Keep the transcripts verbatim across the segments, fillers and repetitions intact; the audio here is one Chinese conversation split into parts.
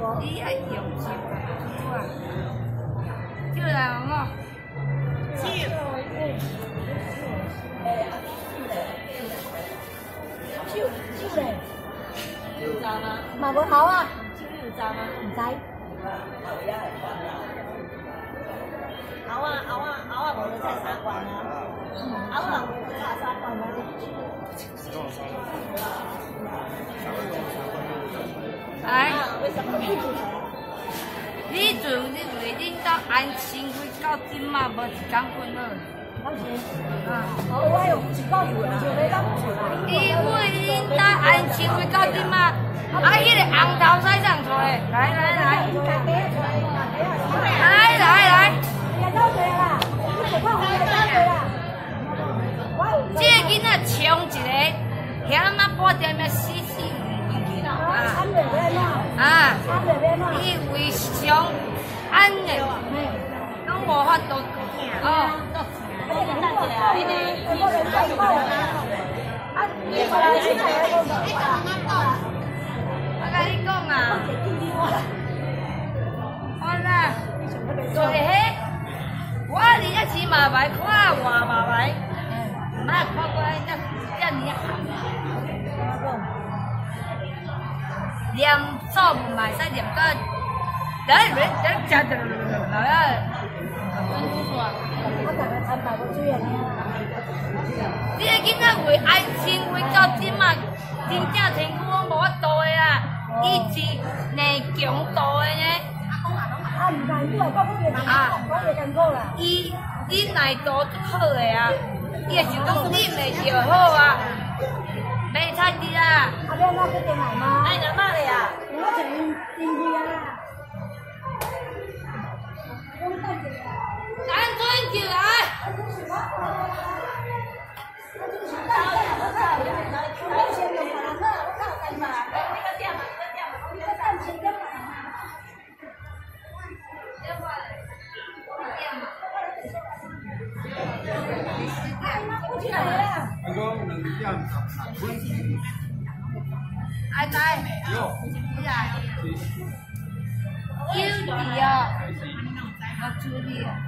你爱用手啊，就来我。手。手手嘞？有招吗？嘛无头啊。手有招吗？唔知。熬啊熬啊熬啊，无就菜三罐啊。熬啊，无就菜三罐啊。哎，你阵你为恁到安心会到今嘛无一天分好。当时，啊，哦，我有一个月就要当出来。因为恁到安心会到今嘛，啊，迄个红头菜上出来，来来来，来来来，也到对啦，你看看也到对啦。这个囡仔冲一个，遐嘛半点要死死。啊！啊！伊为上安的，拢无法度哦。我甲你讲啊，我啦，做迄，我而家起码牌看外码牌，唔爱看过来遮遮尔红。念数唔系使念到，等下等下食着来啊！我大概参拜过主任你个囡仔为安心为到今嘛，真正身躯我无法度的啦，伊是内强度的呢。啊，唔係，你話講嗰個啊，講嘢更高啦。伊伊內度足好的啊，伊會想講啉的就好啊。袂菜滴啊！啊，你那去电来吗？哎，两百的呀。我就用电费啊。咱转起来。 我讲两点十分。 阿仔，你来。有理哦，我处理哦。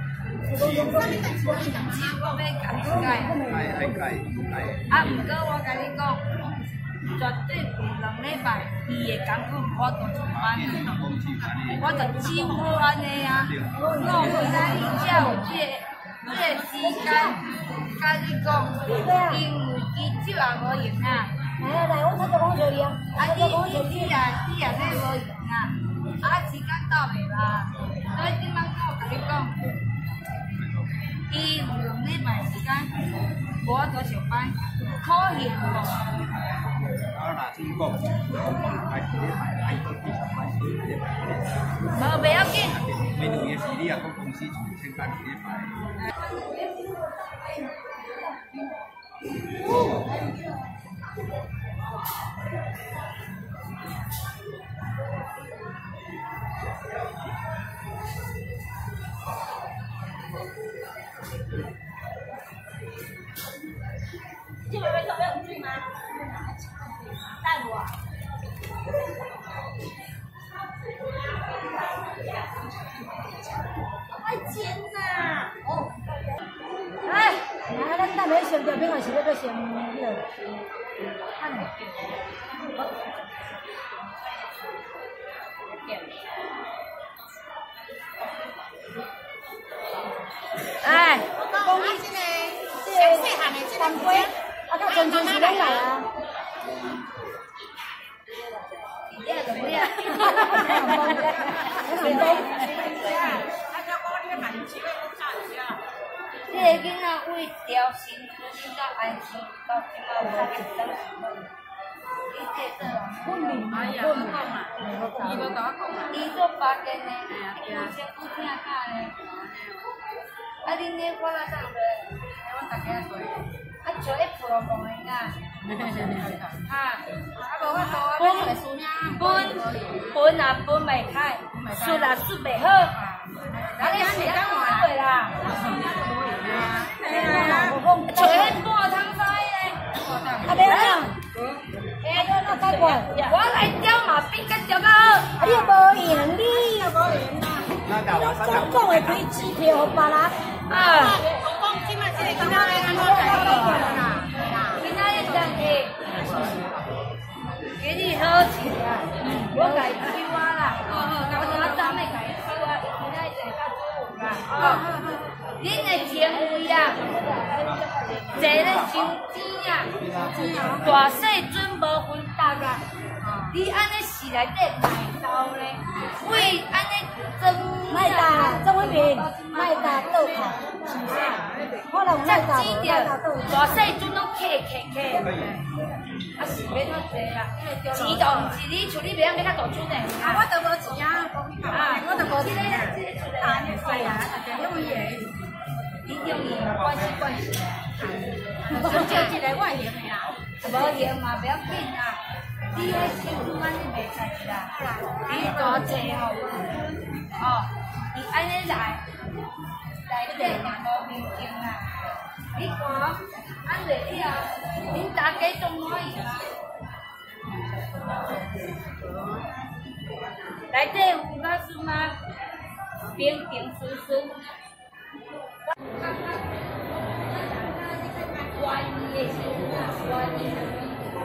我要改改。 改改改。 啊，毋过我甲你讲，绝对不两礼拜，伊会讲我我都上班，我就只好安尼啊。我为咱伊才有这个这个时间，甲你讲，因为机酒也无用啊。来来，我出去讲做你啊。啊，你你你啊，你啊，这无用啊。啊，时间到未啦？所以今晚我甲你讲，伊有两礼拜时间，无法度上班，可行无？ 啊，那真讲，还是咧买，还是去上班， 无袂要紧。 每两个时你啊，讲公司就先干一礼拜。 这边要要有水吗？带我。爱煎呐！哦。哎，来，咱等下先调兵还是要搁先那个？看。哎，讲你这个这个三杯，啊，到春春是拢来啊。你这个咩啊？我成功。啊，叫我你个蛮钱要我炸一下。这个囡仔为调身躯到安心到今嘛无一等时。伊这个昏迷，哎呀，我讲啊，伊无甲我讲啊，伊做八件呢，伊有先不听教呢。啊，恁咧看哪上的？我大家做。啊，像迄普罗讲的啊。哈，啊，无法度啊，分分分啊，分袂开，输啊输袂好。啊，你是讲话对啦。像迄半汤菜的。啊，你啊？哎，我来钓嘛，比较钓较好。啊，你无闲总共会开支票给别人。 啊。 我讲即摆即个今仔日安怎在做啦？ 今仔日真是，今日好吃啊！我家收啊啦，我今仔早起家收啊，今仔日就较做有啦。哦，恁的前位啊，坐咧伤尖啊，大细准无分搭啊。你安尼是内底卖豆咧，为安尼蒸卖大，这位面卖大豆卡，可能卖大无卖大豆。 大细准拢客客客，啊是要怎济啦？钱就毋是你厝里边要较大准的。 啊，我都无钱啊，啊，我都无钱啊，啊，你贵啊，就用伊个， 你用伊关系关系啊， 就借一个外型的啦， 无用嘛，不要紧啦。你迄手拄安尼袂使啦，你大济吼，哦，伊安尼来，内底无面镜啦。你看，安内底啊，恁大家都满意啦。内底有哪阵啊？平平顺顺。欢喜的心啊，欢喜的心。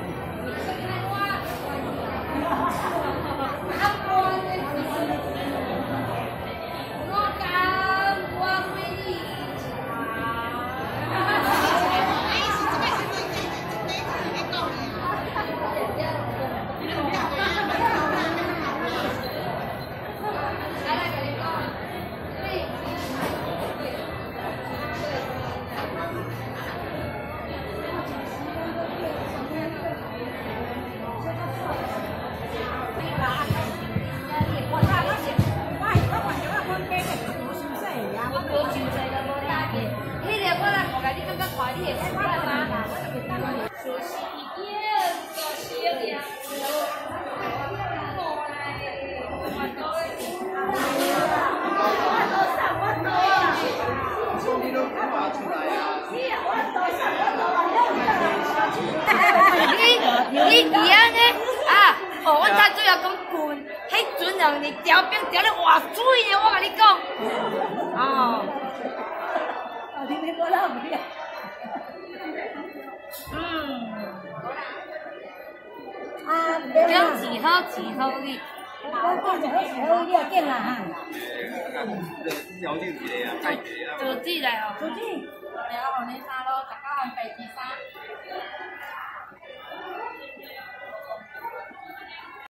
你你安尼啊？哦，阮才主要讲滚，迄阵两日调兵调咧偌水呢，我甲你讲。哦。 你你无啦唔对。 嗯。 啊， 讲钱好钱好哩。 我讲就好钱好，你也见啦哈。 条件一个啊，太贵啊。 做子来哦。 做子。了，后年三咯，十九号白二三。